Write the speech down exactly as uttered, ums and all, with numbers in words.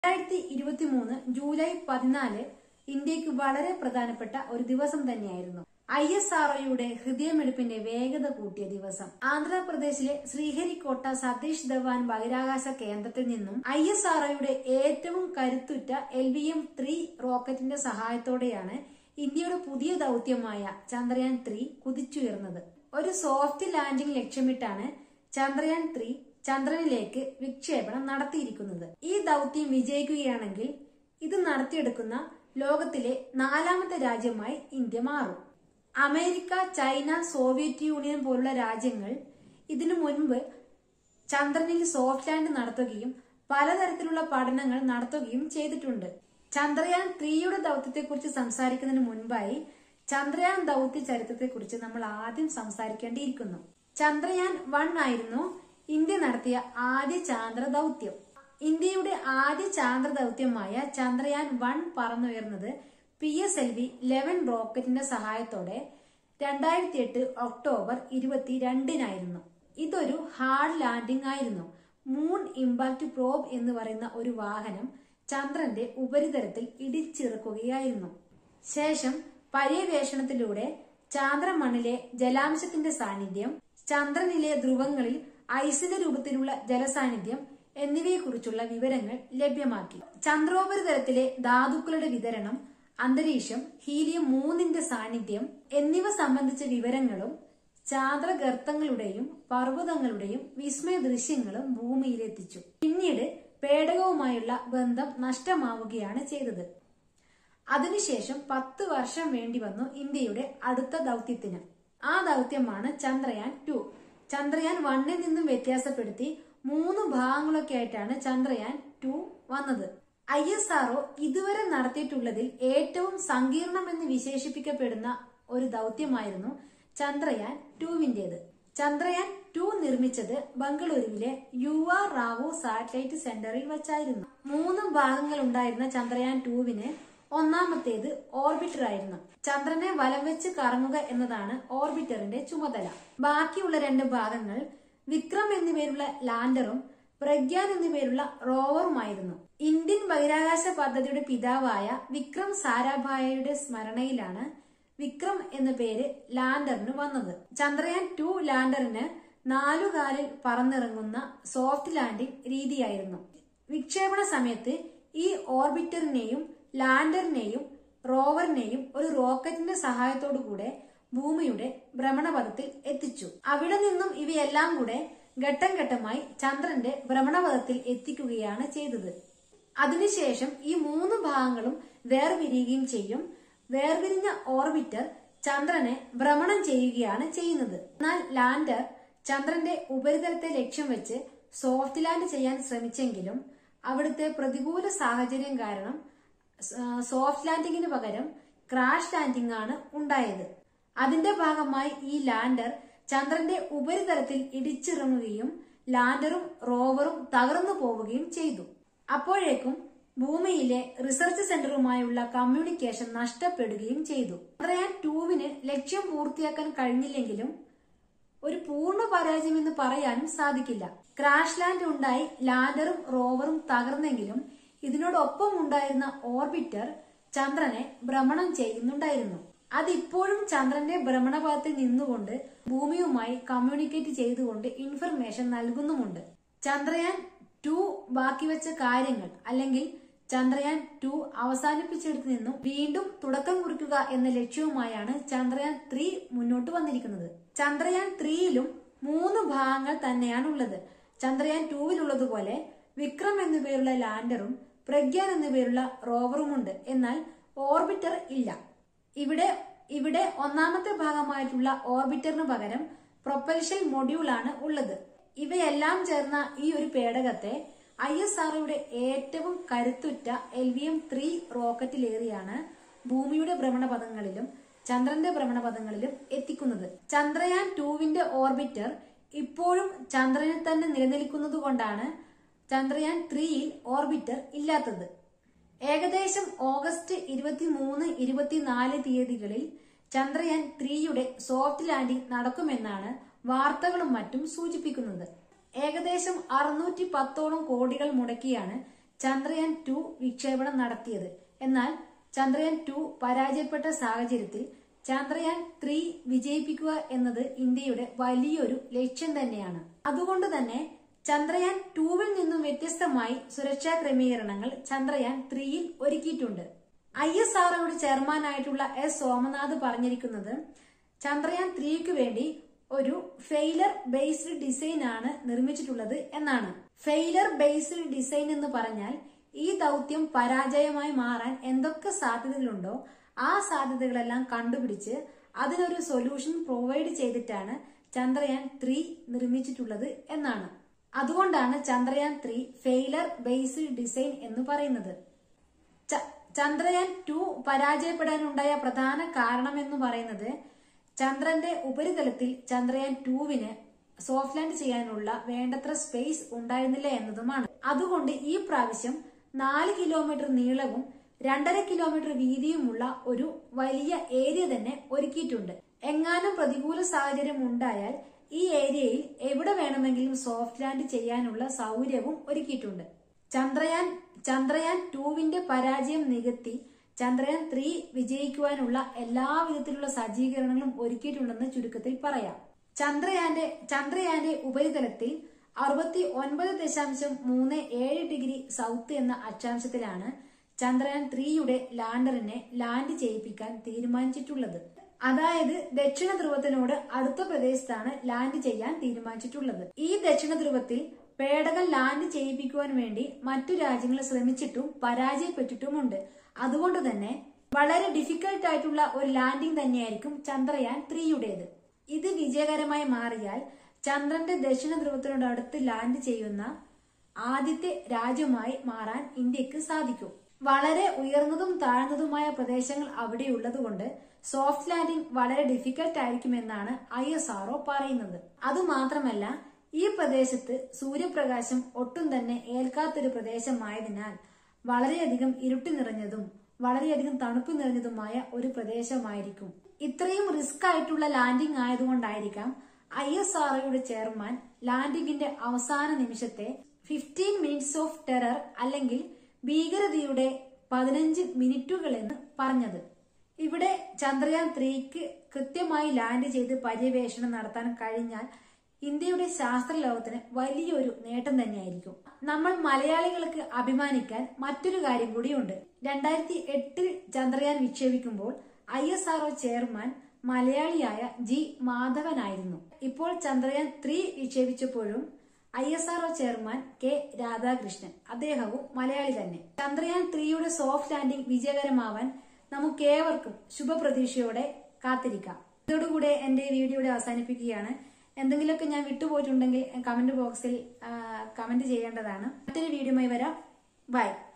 രണ്ടായിരത്തി ഇരുപത്തി മൂന്ന് ജൂലൈ പതിനാല് ഇന്ത്യക്ക് വളരെ പ്രധാനപ്പെട്ട ഒരു ദിവസം തന്നെയായിരുന്നു. ഐ എസ് ആർ ഒയുടെ ഹൃദയമിടിപ്പിന്റെ വേഗത കൂട്ടിയ ദിവസം. ആന്ധ്രാപ്രദേശിലെ ശ്രീഹരിക്കോട്ട സതീഷ് ധവാൻ ബഹിരാകാശ കേന്ദ്രത്തിൽ നിന്നും ഐ എസ് ആർ ഒയുടെ ഏറ്റവും കരുത്തുറ്റ എൽ വി എം ത്രീ റോക്കറ്റിന്റെ സഹായത്തോടെയാണ് ഇന്ത്യയുടെ പുതിയ ദൌത്യമായ ചന്ദ്രയാൻ ത്രീ കുതിച്ചുയർന്നത്. ഒരു സോഫ്റ്റ് ലാൻഡിംഗ് ലക്ഷ്യമിട്ടാണ് ചന്ദ്രയാൻ ത്രീ ചന്ദ്രനിലേക്ക് വിക്ഷേപണം നടത്തിയിരിക്കുന്നത്. ഈ ദൌത്യം വിജയിക്കുകയാണെങ്കിൽ ഇത് നടത്തിയെടുക്കുന്ന ലോകത്തിലെ നാലാമത്തെ രാജ്യമായി ഇന്ത്യ മാറും. അമേരിക്ക, ചൈന, സോവിയറ്റ് യൂണിയൻ പോലുള്ള രാജ്യങ്ങൾ ഇതിനു മുൻപ് ചന്ദ്രനിൽ സോഫ്റ്റ് ലാൻഡ് നടത്തുകയും പലതരത്തിലുള്ള പഠനങ്ങൾ നടത്തുകയും ചെയ്തിട്ടുണ്ട്. ചന്ദ്രയാൻ ത്രീയുടെ ദൌത്യത്തെക്കുറിച്ച് സംസാരിക്കുന്നതിന് മുൻപായി ചന്ദ്രയാൻ ദൌത്യ ചരിത്രത്തെക്കുറിച്ച് നമ്മൾ ആദ്യം സംസാരിക്കേണ്ടിയിരിക്കുന്നു. ചന്ദ്രയാൻ വൺ ആയിരുന്നു ഇന്ത്യ നടത്തിയ ആദ്യ ചാന്ദ്ര ദൌത്യം. ഇന്ത്യയുടെ ആദ്യ ചാന്ദ്ര ദൌത്യമായ ചന്ദ്രയാൻ വൺ പറന്നുയർന്നത് P S L V eleven റോക്കറ്റിന്റെ സഹായത്തോടെ രണ്ടായിരത്തി എട്ട് ഒക്ടോബർ ഇരുപത്തിരണ്ടിനായിരുന്നു. ഇതൊരു ഹാർഡ് ലാൻഡിംഗ് ആയിരുന്നു. മൂൺ ഇമ്പാക്ട് പ്രോബ് എന്ന് പറയുന്ന ഒരു വാഹനം ചന്ദ്രന്റെ ഉപരിതലത്തിൽ ഇടിച്ചിറക്കുകയായിരുന്നു. ശേഷം പര്യവേഷണത്തിലൂടെ ചാന്ദ്രമണ്ണിലെ ജലാംശത്തിന്റെ സാന്നിധ്യം, ചന്ദ്രനിലെ ധ്രുവങ്ങളിൽ ഐസിന്റെ രൂപത്തിലുള്ള ജലസാന്നിധ്യം എന്നിവയെക്കുറിച്ചുള്ള വിവരങ്ങൾ ലഭ്യമാക്കി. ചന്ദ്രോപരിതലത്തിലെ ധാതുക്കളുടെ വിതരണം, അന്തരീക്ഷം, ഹീലിയം മൂന്നിന്റെ സാന്നിധ്യം എന്നിവ സംബന്ധിച്ച വിവരങ്ങളും ചാന്ദ്രഗർത്തങ്ങളുടെയും പർവ്വതങ്ങളുടെയും വിസ്മയ ദൃശ്യങ്ങളും ഭൂമിയിലെത്തിച്ചു. പിന്നീട് പേടകവുമായുള്ള ബന്ധം നഷ്ടമാവുകയാണ് ചെയ്തത്. അതിനുശേഷം പത്ത് വർഷം വേണ്ടി വന്നു ഇന്ത്യയുടെ അടുത്ത ദൌത്യത്തിന്. ആ ദൌത്യമാണ് ചന്ദ്രയാൻ ടു. ചന്ദ്രയാൻ വണ്ണിൽ നിന്നും വ്യത്യാസപ്പെടുത്തി മൂന്ന് ഭാഗങ്ങളൊക്കെ ആയിട്ടാണ് ചന്ദ്രയാൻ ടു വന്നത്. ഐ എസ് ആർ ഒ ഇതുവരെ നടത്തിയിട്ടുള്ളതിൽ ഏറ്റവും സങ്കീർണമെന്ന് വിശേഷിപ്പിക്കപ്പെടുന്ന ഒരു ദൌത്യമായിരുന്നു ചന്ദ്രയാൻ ടുവിന്റേത്. ചന്ദ്രയാൻ ടു നിർമ്മിച്ചത് ബംഗളൂരുവിലെ യു ആർ റാവു സാറ്റലൈറ്റ് സെന്ററിൽ വച്ചായിരുന്നു. മൂന്ന് ഭാഗങ്ങൾ ഉണ്ടായിരുന്ന ചന്ദ്രയാൻ ടുവിന് ഒന്നാമത്തേത് ഓർബിറ്റർ ആയിരുന്നു. ചന്ദ്രനെ വലം വെച്ച് കറങ്ങുക എന്നതാണ് ഓർബിറ്ററിന്റെ ചുമതല. ബാക്കിയുള്ള രണ്ട് ഭാഗങ്ങൾ വിക്രം എന്നുപേരുള്ള ലാൻഡറും പ്രഗ്യാൻ എന്നുപേരുള്ള റോവറുമായിരുന്നു. ഇന്ത്യൻ ബഹിരാകാശ പദ്ധതിയുടെ പിതാവായ വിക്രം സാരാഭായിയുടെ സ്മരണയിലാണ് വിക്രം എന്ന പേര് ലാൻഡറിന് വന്നത്. ചന്ദ്രയാൻ ടു ലാൻഡറിന് നാലുകാലിൽ പറന്നിറങ്ങുന്ന സോഫ്റ്റ് ലാൻഡിംഗ് രീതിയായിരുന്നു. വിക്ഷേപണ സമയത്ത് ഈ ഓർബിറ്ററിനെയും ലാൻഡറിനെയും റോവറിനെയും ഒരു റോക്കറ്റിന്റെ സഹായത്തോടു കൂടെ ഭൂമിയുടെ ഭ്രമണപഥത്തിൽ എത്തിച്ചു. അവിടെ നിന്നും ഇവയെല്ലാം കൂടെ ഘട്ടം ഘട്ടമായി ചന്ദ്രന്റെ ഭ്രമണപഥത്തിൽ എത്തിക്കുകയാണ് ചെയ്തത്. അതിനുശേഷം ഈ മൂന്ന് ഭാഗങ്ങളും വേർപിരിയുകയും ചെയ്യും. വേർപിരിഞ്ഞ ഓർബിറ്റർ ചന്ദ്രനെ ഭ്രമണം ചെയ്യുകയാണ് ചെയ്യുന്നത്. എന്നാൽ ലാൻഡർ ചന്ദ്രന്റെ ഉപരിതലത്തെ ലക്ഷ്യം വെച്ച് സോഫ്റ്റ് ലാൻഡ് ചെയ്യാൻ ശ്രമിച്ചെങ്കിലും അവിടുത്തെ പ്രതികൂല സാഹചര്യം കാരണം സോഫ്റ്റ് ലാൻഡിങ്ങിന് പകരം ക്രാഷ് ലാൻഡിംഗ് ആണ് ഉണ്ടായത്. അതിന്റെ ഭാഗമായി ഈ ലാൻഡർ ചന്ദ്രന്റെ ഉപരിതലത്തിൽ ഇടിച്ചിറങ്ങുകയും ലാൻഡറും റോവറും തകർന്നു പോവുകയും ചെയ്തു. അപ്പോഴേക്കും ഭൂമിയിലെ റിസർച്ച് സെന്ററുമായുള്ള കമ്മ്യൂണിക്കേഷൻ നഷ്ടപ്പെടുകയും ചെയ്തു. ചന്ദ്രയാൻ ടുവിന് ലക്ഷ്യം പൂർത്തിയാക്കാൻ കഴിഞ്ഞില്ലെങ്കിലും ഒരു പൂർണ്ണ പരാജയം എന്ന് പറയാനും സാധിക്കില്ല. ക്രാഷ് ലാൻഡ് ഉണ്ടായി ലാൻഡറും റോവറും തകർന്നെങ്കിലും ഇതിനോടൊപ്പം ഉണ്ടായിരുന്ന ഓർബിറ്റർ ചന്ദ്രനെ ഭ്രമണം ചെയ്യുന്നുണ്ടായിരുന്നു. അതിപ്പോഴും ചന്ദ്രന്റെ ഭ്രമണപഥത്തിൽ നിന്നുകൊണ്ട് ഭൂമിയുമായി കമ്മ്യൂണിക്കേറ്റ് ചെയ്തുകൊണ്ട് ഇൻഫർമേഷൻ നൽകുന്നുമുണ്ട്. ചന്ദ്രയാൻ ടു ബാക്കി വെച്ച കാര്യങ്ങൾ അല്ലെങ്കിൽ ചന്ദ്രയാൻ ടു അവസാനിപ്പിച്ചെടുത്ത് നിന്നും വീണ്ടും തുടക്കം കുറിക്കുക എന്ന ലക്ഷ്യവുമായാണ് ചന്ദ്രയാൻ ത്രീ മുന്നോട്ട് വന്നിരിക്കുന്നത്. ചന്ദ്രയാൻ ത്രീയിലും മൂന്ന് ഭാഗങ്ങൾ തന്നെയാണുള്ളത്. ചന്ദ്രയാൻ ടുവിലുള്ളതുപോലെ വിക്രം എന്നുപേരുള്ള ലാൻഡറും പ്രഗ്യാൻ എന്നുപേരുള്ള റോവറുമുണ്ട്. എന്നാൽ ഓർബിറ്റർ ഇല്ല. ഇവിടെ ഇവിടെ ഒന്നാമത്തെ ഭാഗമായിട്ടുള്ള ഓർബിറ്ററിന് പകരം പ്രൊപ്പൽഷൻ മൊഡ്യൂളാണ് ഉള്ളത്. ഇവയെല്ലാം ചേർന്ന ഈ ഒരു പേടകത്തെ ഐ എസ് ആർ ഒയുടെ ഏറ്റവും കരുത്തുറ്റ എൽ വി എം ത്രീ റോക്കറ്റിലേറിയാണ് ഭൂമിയുടെ ഭ്രമണപഥങ്ങളിലും ചന്ദ്രന്റെ ഭ്രമണപഥങ്ങളിലും എത്തിക്കുന്നത്. ചന്ദ്രയാൻ ടുവിന്റെ ഓർബിറ്റർ ഇപ്പോഴും ചന്ദ്രനിൽ തന്നെ നിലനിൽക്കുന്നത് കൊണ്ടാണ് ചന്ദ്രയാൻ ത്രീയിൽ ഓർബിറ്റർ ഇല്ലാത്തത്. ഏകദേശം ഓഗസ്റ്റ് ഇരുപത്തിമൂന്ന് ഇരുപത്തിനാല് തീയതികളിൽ ചന്ദ്രയാൻ ത്രീയുടെ സോഫ്റ്റ് ലാൻഡിംഗ് നടക്കുമെന്നാണ് വാർത്തകളും മറ്റും സൂചിപ്പിക്കുന്നത്. ഏകദേശം അറുന്നൂറ്റി പത്തോളം കോടികൾ മുടക്കിയാണ് ചന്ദ്രയാൻ ടു വിക്ഷേപണം നടത്തിയത്. എന്നാൽ ചന്ദ്രയാൻ ടു പരാജയപ്പെട്ട സാഹചര്യത്തിൽ ചന്ദ്രയാൻ ത്രീ വിജയിപ്പിക്കുക എന്നത് ഇന്ത്യയുടെ വലിയൊരു ലക്ഷ്യം തന്നെയാണ്. അതുകൊണ്ട് തന്നെ ചന്ദ്രയാൻ ടൂവിൽ നിന്നും വ്യത്യസ്തമായി സുരക്ഷാ ക്രമീകരണങ്ങൾ ചന്ദ്രയാൻ ത്രീയിൽ ഒരുക്കിയിട്ടുണ്ട്. ഐ എസ് ആർഒയുടെ ചെയർമാനായിട്ടുള്ള എസ് സോമനാഥ് പറഞ്ഞിരിക്കുന്നത് ചന്ദ്രയാൻ ത്രീക്ക് വേണ്ടി ഒരു ഫെയിലർ ബേസ്ഡ് ഡിസൈൻ ആണ് നിർമ്മിച്ചിട്ടുള്ളത് എന്നാണ്. ഫെയിലർ ബേസ്ഡ് ഡിസൈൻ എന്ന് പറഞ്ഞാൽ ഈ ദൗത്യം പരാജയമായി മാറാൻ എന്തൊക്കെ സാധ്യതകളുണ്ടോ ആ സാധ്യതകളെല്ലാം കണ്ടുപിടിച്ച് അതിനൊരു സൊല്യൂഷൻ പ്രൊവൈഡ് ചെയ്തിട്ടാണ് ചന്ദ്രയാൻ ത്രീ നിർമ്മിച്ചിട്ടുള്ളത് എന്നാണ്. അതുകൊണ്ടാണ് Chandrayaan three failure based design എന്ന് പറയുന്നത്. ചന്ദ്രയാൻ ടു പരാജയപ്പെടാനുണ്ടായ പ്രധാന കാരണം എന്ന് പറയുന്നത് ചന്ദ്രന്റെ ഉപരിതലത്തിൽ ചന്ദ്രയാൻ ടൂവിന് സോഫ്റ്റ് ലാൻഡ് ചെയ്യാനുള്ള വേണ്ടത്ര സ്പേസ് ഉണ്ടായിരുന്നില്ല എന്നതുമാണ്. അതുകൊണ്ട് ഈ പ്രാവശ്യം നാല് കിലോമീറ്റർ നീളവും രണ്ടര കിലോമീറ്റർ വീതിയുമുള്ള ഒരു വലിയ ഏരിയ തന്നെ ഒരുക്കിയിട്ടുണ്ട്. എങ്ങാനും പ്രതികൂല സാഹചര്യം ഉണ്ടായാൽ ഈ ഏരിയയിൽ എവിടെ വേണമെങ്കിലും സോഫ്റ്റ് ലാൻഡ് ചെയ്യാനുള്ള സൗകര്യവും ഒരുക്കിയിട്ടുണ്ട്. ചന്ദ്രയാൻ ചന്ദ്രയാൻ ടൂവിന്റെ പരാജയം നികത്തി ചന്ദ്രയാൻ ത്രീ വിജയിക്കുവാനുള്ള എല്ലാ വിധത്തിലുള്ള സജ്ജീകരണങ്ങളും ഒരുക്കിയിട്ടുണ്ടെന്ന് ചുരുക്കത്തിൽ പറയാം. ചന്ദ്രയാന്റെ ചന്ദ്രയാന്റെ ഉപരിതലത്തിൽ അറുപത്തി ഒൻപത് ദശാംശം മൂന്ന് ഏഴ് ഡിഗ്രി സൗത്ത് എന്ന അക്ഷാംശത്തിലാണ് ചന്ദ്രയാൻ ത്രീയുടെ ലാൻഡറിനെ ലാൻഡ് ചെയ്യിപ്പിക്കാൻ തീരുമാനിച്ചിട്ടുള്ളത്. അതായത് ദക്ഷിണ ധ്രുവത്തിനോട് അടുത്ത പ്രദേശത്താണ് ലാൻഡ് ചെയ്യാൻ തീരുമാനിച്ചിട്ടുള്ളത്. ഈ ദക്ഷിണ ധ്രുവത്തിൽ പേടകം ലാൻഡ് ചെയ്യിപ്പിക്കുവാൻ വേണ്ടി മറ്റു രാജ്യങ്ങൾ ശ്രമിച്ചിട്ടും പരാജയപ്പെട്ടിട്ടുമുണ്ട്. അതുകൊണ്ട് തന്നെ വളരെ ഡിഫിക്കൽട്ട് ആയിട്ടുള്ള ഒരു ലാൻഡിംഗ് തന്നെയായിരിക്കും ചന്ദ്രയാൻ ത്രീയുടേത്. ഇത് വിജയകരമായി മാറിയാൽ ചന്ദ്രന്റെ ദക്ഷിണ ധ്രുവത്തിനോട് അടുത്ത് ലാൻഡ് ചെയ്യുന്ന ആദ്യത്തെ രാജ്യമായി മാറാൻ ഇന്ത്യക്ക് സാധിക്കും. വളരെ ഉയർന്നതും താഴ്ന്നതുമായ പ്രദേശങ്ങൾ അവിടെ ഉള്ളതുകൊണ്ട് സോഫ്റ്റ് ലാൻഡിംഗ് വളരെ ഡിഫിക്കൽട്ട് ആയിരിക്കുമെന്നാണ് ഐ എസ് ആർഒ പറയുന്നത്. അതുമാത്രമല്ല ഈ പ്രദേശത്ത് സൂര്യപ്രകാശം ഒട്ടും തന്നെ ഏൽക്കാത്തൊരു പ്രദേശമായതിനാൽ വളരെയധികം ഇരുട്ട് നിറഞ്ഞതും വളരെയധികം തണുപ്പ് നിറഞ്ഞതുമായ ഒരു പ്രദേശമായിരിക്കും. ഇത്രയും റിസ്ക് ആയിട്ടുള്ള ലാൻഡിംഗ് ആയതുകൊണ്ടായിരിക്കാം ഐ എസ് ആർഒയുടെ ചെയർമാൻ ലാൻഡിംഗിന്റെ അവസാന നിമിഷത്തെ ഫിഫ്റ്റീൻ മിനിറ്റ്സ് ഓഫ് ടെറർ അല്ലെങ്കിൽ ഭീകരതയുടെ പതിനഞ്ച് മിനിറ്റുകൾ എന്ന് പറഞ്ഞത്. ഇവിടെ ചന്ദ്രയാൻ ത്രീക്ക് കൃത്യമായി ലാൻഡ് ചെയ്ത് പര്യവേഷണം നടത്താൻ കഴിഞ്ഞാൽ ഇന്ത്യയുടെ ശാസ്ത്ര ലോകത്തിന് വലിയൊരു നേട്ടം തന്നെയായിരിക്കും. നമ്മൾ മലയാളികൾക്ക് അഭിമാനിക്കാൻ മറ്റൊരു കാര്യം കൂടിയുണ്ട്. രണ്ടായിരത്തി എട്ടിൽ ചന്ദ്രയാൻ വിക്ഷേപിക്കുമ്പോൾ ഐ എസ് ആർഒ ചെയർമാൻ മലയാളിയായ ജി മാധവനായിരുന്നു. ഇപ്പോൾ ചന്ദ്രയാൻ ത്രീ വിക്ഷേപിച്ചപ്പോഴും I S R O chairman K Radhakrishnan, അദ്ദേഹവും മലയാളി തന്നെ. ചന്ദ്രയാൻ ത്രീയുടെ സോഫ്റ്റ് ലാൻഡിംഗ് വിജയകരമാവാൻ നമുക്കേവർക്കും ശുഭപ്രതീക്ഷയോടെ കാത്തിരിക്കാം. ഇതോടുകൂടെ എന്റെ വീഡിയോയുടെ അവസാനിപ്പിക്കുകയാണ്. എന്തെങ്കിലുമൊക്കെ ഞാൻ വിട്ടുപോയിട്ടുണ്ടെങ്കിൽ കമന്റ് ബോക്സിൽ കമന്റ് ചെയ്യേണ്ടതാണ്. മറ്റൊരു വീഡിയോയുമായി വരാം. ബൈ.